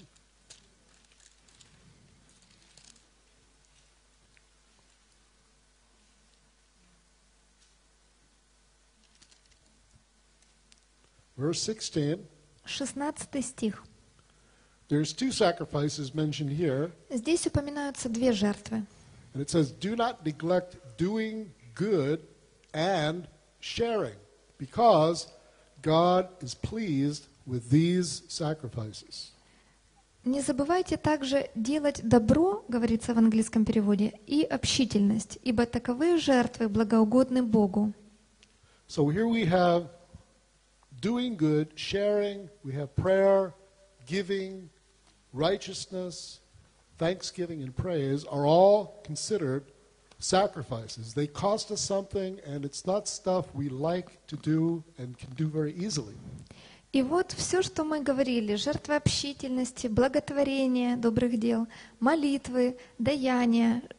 Verse sixteen. шестнадцатый стих. There's two sacrifices mentioned here, Здесь упоминаются две жертвы. and it says, "Do not neglect doing good and sharing, because God is pleased with these sacrifices." Не забывайте также делать добро, говорится в английском переводе, и общительность, ибо таковые жертвы благоугодны Богу. So here we have doing good, sharing, we have prayer, giving, righteousness, thanksgiving, and praise are all considered sacrifices. They cost us something, and it's not stuff we like to do and can do very easily. И вот все, что мы говорили, жертвы общительности, благотворения, добрых дел, молитвы, даяния,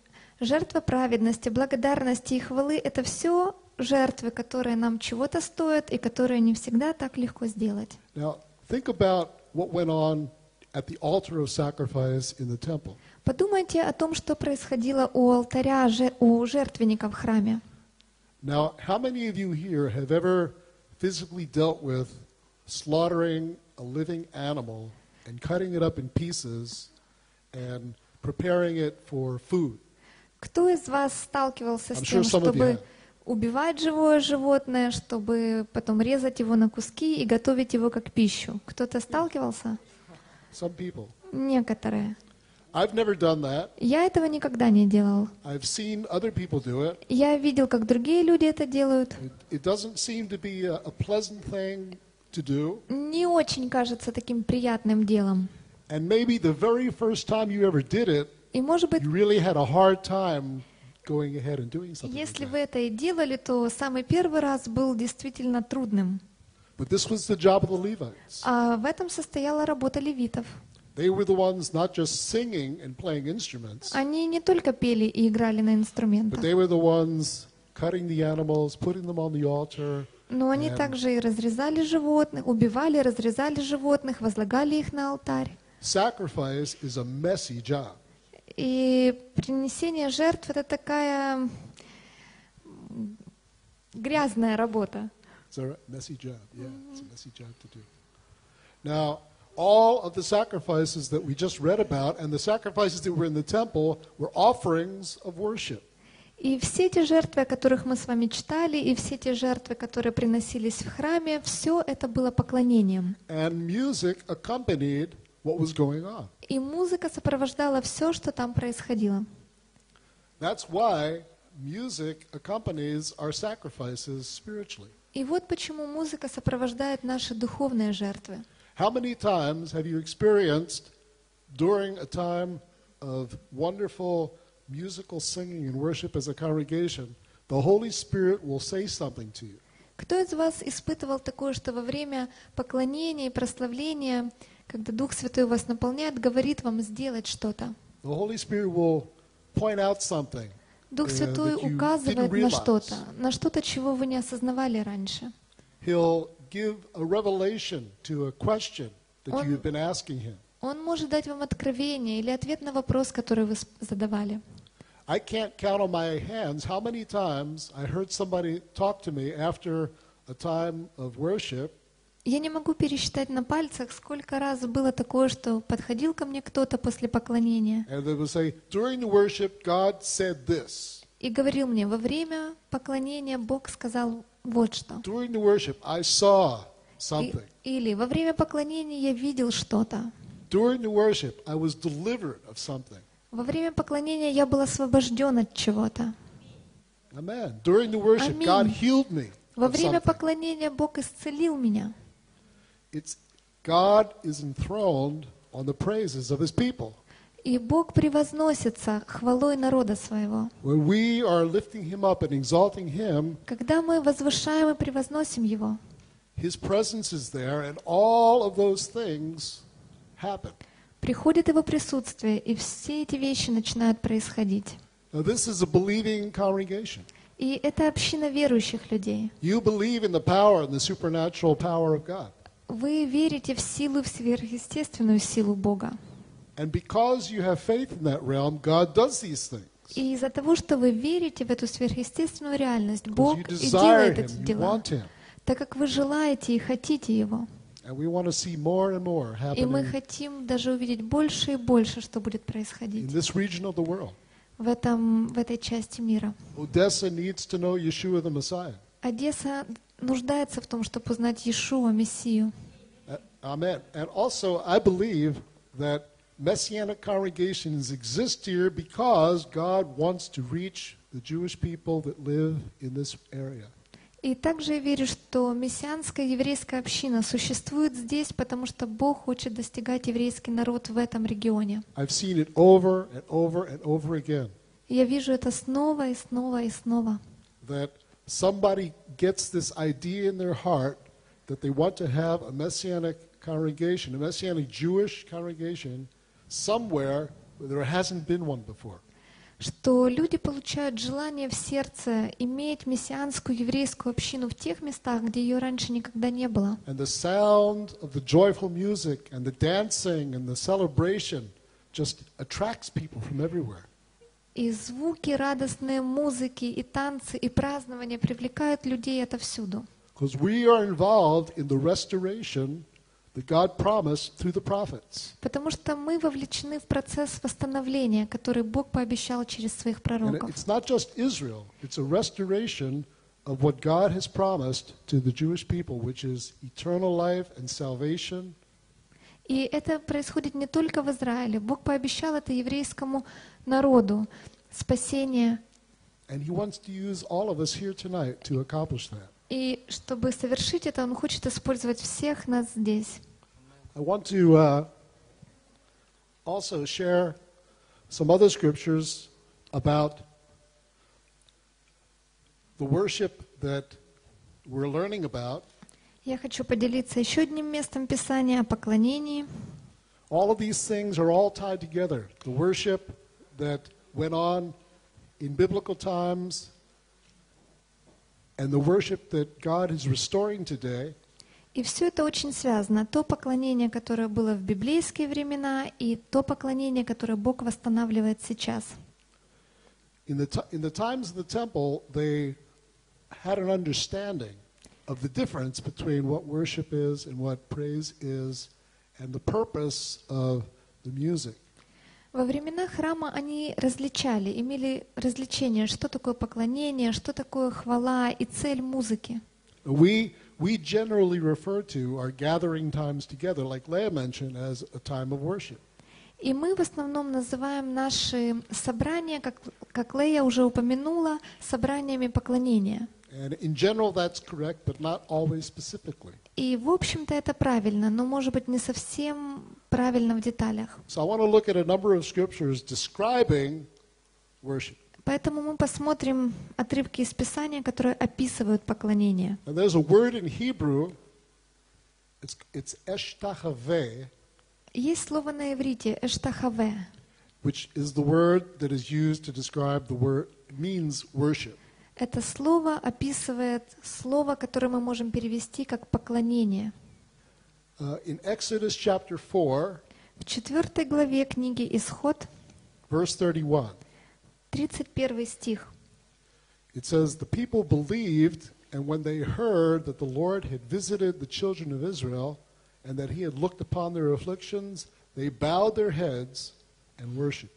Жертва праведности, благодарности и хвалы — это все жертвы, которые нам чего-то стоят и которые не всегда так легко сделать. Now, think about what went on at the altar of sacrifice in the temple. Подумайте о том, что происходило у алтаря, же- у жертвенника в храме. Now, how many of you here have ever physically dealt with slaughtering a living animal and cutting it up in pieces and preparing it for food? Кто из вас сталкивался с I'm тем, sure some of you чтобы have. убивать живое животное, чтобы потом резать его на куски и готовить его как пищу? Кто-то сталкивался? Some people. Некоторые. I've never done that. Я этого никогда не делал. I've seen other people do it. Я видел, как другие люди это делают. It, it doesn't seem to be a, a pleasant thing to do. Не очень кажется таким приятным делом. And maybe the very first time you ever did it, И, может быть, you really had a hard time going ahead and doing something like если that. вы это и делали, то самый первый раз был действительно трудным. But this was the job of the Levites. А в этом состояла работа левитов. They were the ones not just singing and playing instruments, Они не только пели и играли на but инструментах, they were the ones cutting the animals, putting them on the altar. но они And- также и разрезали животных, убивали, разрезали животных, возлагали их на алтарь. Sacrifice is a messy job. И принесение жертв — это такая м, грязная работа. It's a messy job. Yeah, it's a messy job to do. Now, all of the sacrifices that we just read about and the sacrifices that were in the temple were offerings of worship. И все те жертвы, о которых мы с вами читали, и все те жертвы, которые приносились в храме, все это было поклонением. And music accompanied what was going on. И музыка сопровождала все, что там происходило. That's why music accompanies our sacrifices spiritually. И вот почему музыка сопровождает наши духовные жертвы. How many times have you experienced during a time of wonderful musical singing and worship as a congregation, the Holy Spirit will say something to you? Кто из вас испытывал такое, что во время поклонения и прославления, когда Дух Святой вас наполняет, говорит вам сделать что-то? The Holy Spirit will point out something. Дух uh, Святой that you указывает didn't на realize. что-то, на что-то, чего вы не осознавали раньше. He'll give a revelation to a question that Он- you've been asking him. Он может дать вам откровение или ответ на вопрос, который вы с- задавали. I can't count on my hands how many times I heard somebody talk to me after a time of worship, Я не могу пересчитать на пальцах, сколько раз было такое, что подходил ко мне кто-то после поклонения and they would say, during the worship, God said this. и говорил мне: во время поклонения Бог сказал вот что. During the worship, I saw И- something. или во время поклонения я видел что-то. During the worship, I was delivered of something. Во время поклонения я был освобожден от чего-то. Amen. During the worship, God Аминь. healed me Во of время something. поклонения Бог исцелил меня. It's God is enthroned on the praises of His people. И Бог превозносится хвалой народа своего. When we are lifting Him up and exalting Him, Когда мы возвышаем и превозносим Его, His presence is there, and all of those things happen. приходит Его присутствие, и все эти вещи начинают происходить. Now, this is a believing congregation. И это община верующих людей. You believe in the power and the supernatural power of God. Вы верите в силу, в сверхъестественную силу Бога. And because you have faith in that realm, God does these things. И из-за того, что вы верите в эту сверхъестественную реальность, Because Бог you и desire делает Him, эти you дела, want Him. так как вы желаете и хотите Его. And we want to see more and more И мы happening хотим даже увидеть больше и больше, что будет in происходить this region of the world. в, этом, в этой части мира. Odessa needs to know Yeshua the Messiah. Одесса нуждается в том, чтобы узнать Иешуа, Мессию. Uh, Amen. And also, I believe that Messianic congregations exist here because God wants to reach the Jewish people that live in this area. И также я верю, что мессианская еврейская община существует здесь, потому что Бог хочет достигать еврейский народ в этом регионе. I've seen it over and over and over again, И я вижу это снова и снова и снова. that somebody gets this idea in their heart that they want to have a Messianic congregation, a Messianic Jewish congregation, somewhere where there hasn't been one before. что люди получают желание в сердце иметь мессианскую еврейскую общину в тех местах, где ее раньше никогда не было. And the sound of the joyful music and the dancing and the celebration just attracts people from everywhere. И звуки радостные музыки, и танцы, и празднования привлекают людей отовсюду. Because we are involved in the restoration that God promised through the prophets. Потому что мы вовлечены в процесс восстановления, который Бог пообещал через своих And пророков. it's not just Israel, it's a restoration of what God has promised to the Jewish people, which is eternal life and salvation. И это происходит не только в Израиле. Бог пообещал это еврейскому народу спасение. And He wants to use all of us here tonight to accomplish that. И чтобы совершить это, Он хочет использовать всех нас здесь. I want to uh, also share some other scriptures about the worship that we're learning about. Я хочу поделиться еще одним местом Писания о поклонении. All of these things are all tied together. The worship that went on in biblical times and the worship that God is restoring today. И все это очень связано. То поклонение, которое было в библейские времена, и то поклонение, которое Бог восстанавливает сейчас. In the, t- in the times of the temple, they had an understanding of the difference between what worship is and what praise is and the purpose of the music. Во времена храма они различали, имели различение, что такое поклонение, что такое хвала и цель музыки. We, we generally refer to our gathering times together, like Leah mentioned, as a time of worship. И мы в основном называем наши собрания, как, как Лея уже упомянула, собраниями поклонения. And in general, that's correct, but not always specifically. И, в общем-то, это правильно, но, может быть, не совсем правильно в деталях. So I want to look at a number of scriptures describing worship. Поэтому мы посмотрим отрывки из Писания, которые описывают поклонение. And there's a word in Hebrew, it's, it's eshtachaveh, Есть слово на иврите «эштахаве», which is the word that is used to describe the word, means worship. это слово описывает слово, которое мы можем перевести как «поклонение». Uh, in Exodus chapter four, В четвертой главе книги «Исход», verse thirty-one, тридцать первый стих. it says, "The people believed, and when they heard that the Lord had visited the children of Israel, and that He had looked upon their afflictions, they bowed their heads and worshipped."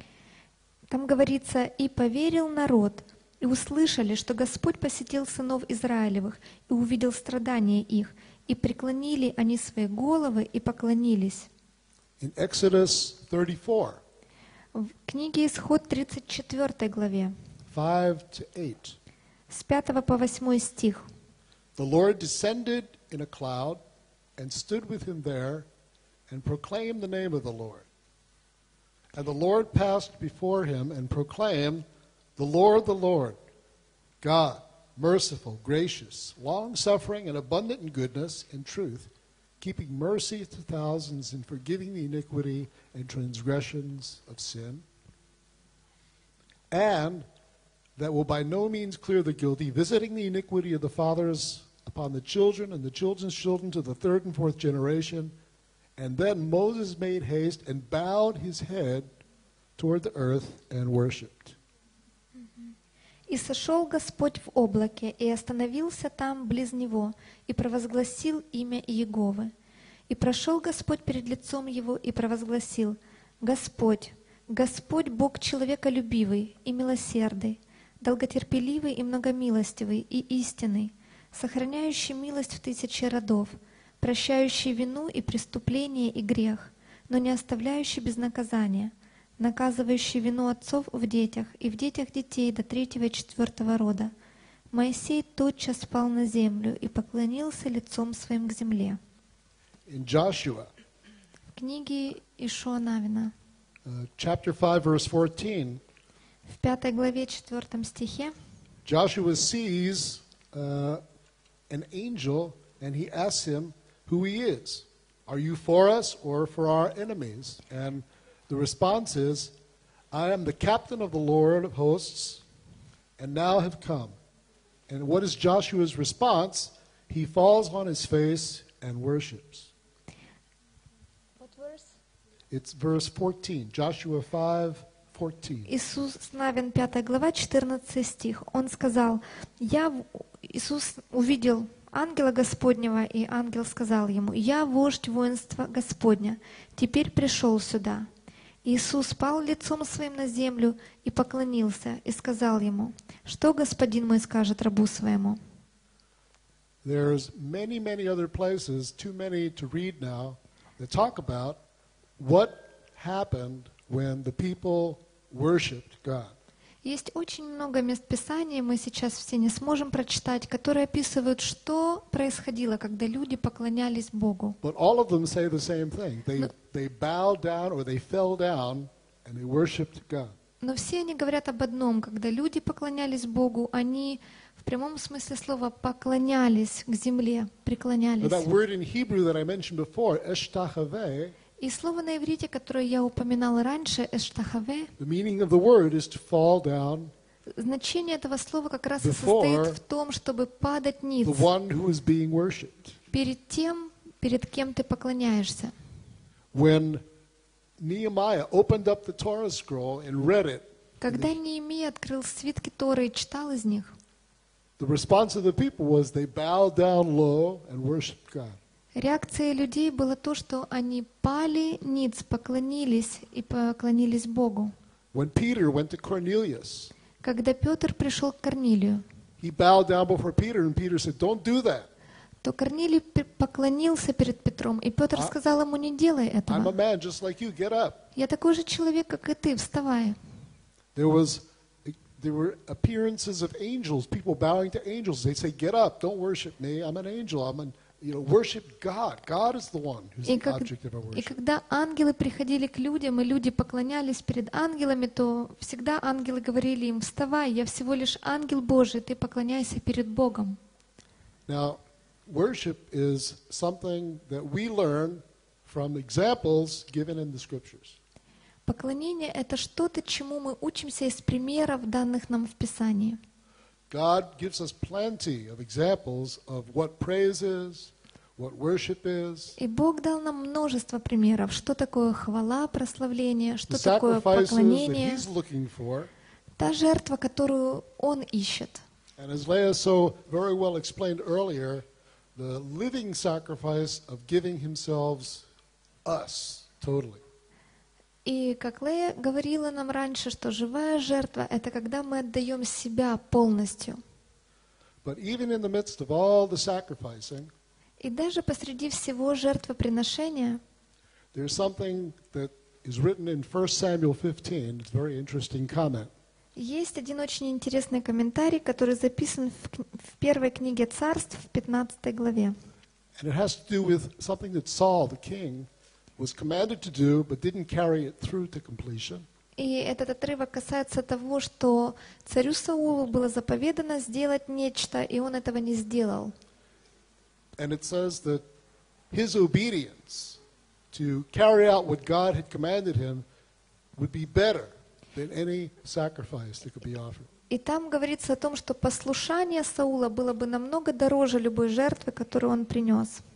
Там говорится, «И поверил народ, и услышали, что Господь посетил сынов Израилевых, и увидел страдания их, и преклонили они свои головы и поклонились». In Exodus thirty-four, В книге «Исход» тридцать четвёртой главе, five to eight, с пятого по восьмой стих. "The Lord descended in a cloud and stood with him there and proclaimed the name of the Lord. And the Lord passed before him and proclaimed, 'The Lord, the Lord, God, merciful, gracious, long-suffering, and abundant in goodness and truth, keeping mercy to thousands and forgiving the iniquity and transgressions of sin, and that will by no means clear the guilty, visiting the iniquity of the fathers upon the children and the children's children to the third and fourth generation.' And then Moses made haste and bowed his head toward the earth and worshipped." «И сошел Господь в облаке, и остановился там близ него, и провозгласил имя Иеговы. И прошел Господь перед лицом его, и провозгласил: Господь, Господь Бог человеколюбивый и милосердный, долготерпеливый и многомилостивый и истинный, сохраняющий милость в тысячи родов, прощающий вину и преступление и грех, но не оставляющий без наказания, наказывающий вину отцов в детях и в детях детей до третьего и четвертого рода. Моисей тотчас спал на землю и поклонился лицом своим к земле». In Joshua, В книге Ишуа Навина, uh, chapter five, verse fourteen, в пятой главе четвертом стихе, Joshua sees uh, an angel and he asks him who he is. "Are you for us or for our enemies?" And the response is, I am the captain of the Lord of hosts, and now have come. And what is Joshua's response? He falls on his face and worships. What verse? It's verse fourteen, Joshua five fourteen. Иисус Навин, пятая глава, четырнадцатый стих. Он сказал, я, в- Иисус увидел ангела Господнего, и ангел сказал ему, я вождь воинства Господня, теперь пришел сюда. Иисус пал лицом своим на землю и поклонился, и сказал ему, что господин мой скажет рабу своему? There's many, many other places, too many to read now, that talk about what happened when the people worshipped God. Есть очень много мест Писания, мы сейчас все не сможем прочитать, которые описывают, что происходило, когда люди поклонялись Богу. But all of them say the same thing. They, No. they bowed down or they fell down and they worshipped God. Но все они говорят об одном, когда люди поклонялись Богу, они в прямом смысле слова поклонялись к земле, Now, преклонялись. that word in Hebrew that I mentioned before, eshtachave, И слово на иврите, которое я упоминала раньше, эштахаве, the meaning of the word is to fall down значение этого слова как раз и Before состоит в том, чтобы падать ниц the one who is being worshipped. перед тем, перед кем ты поклоняешься. When Nehemiah opened up the Torah scroll and read it, Когда Неемия открыл свитки Торы и читал из них, the response of the people was they bowed down low and worshipped God. реакцией людей было то, что они пали ниц, поклонились и поклонились Богу. When Peter went to Cornelius, Когда Петр пришел к Корнилию, he bowed down before Peter, and Peter said, "Don't do that. то Корнилий пе- поклонился перед Петром, и Петр А- сказал ему, не делай I'm a этого. man just like you. Get up." Я такой же человек, как и ты, вставай. There was, there were appearances of angels, people bowing to angels. They say, "Get up, don't worship me. I'm an angel. I'm an, you know, worship God. God is the one who's И, the как- object of our и worship." когда ангелы приходили к людям, и люди поклонялись перед ангелами, то всегда ангелы говорили им, вставай, я всего лишь ангел Божий, ты поклоняйся перед Богом. Now, worship is something that we learn from examples given in the scriptures. Поклонение — это что-то, чему мы учимся из примеров, данных нам в Писании. God gives us plenty of examples of what praise is, what worship is, И Бог дал нам множество примеров, что такое хвала, прославление, the что такое sacrifices that поклонение, He's looking for. та жертва, которую Он ищет. And as Leah so very well explained earlier, the living sacrifice of giving Himself us totally. И как Лея говорила нам раньше, что живая жертва — это когда мы отдаем себя полностью. But even in the midst of all the sacrificing, И даже посреди всего жертвоприношения there's something that is written in First Samuel fifteen. It's a very interesting comment. есть один очень интересный комментарий, который записан в, кни- в первой книге Царств, в пятнадцатой главе. And it has to do with something that Saul, the king, was commanded to do, but didn't carry it through to completion. И этот отрывок касается того, что царю Саулу было заповедано сделать нечто, и он этого не сделал. And it says that his obedience to carry out what God had commanded him would be better than any sacrifice that could be offered. И там говорится о том, что послушание Саула было бы намного дороже любой жертвы, которую он принес.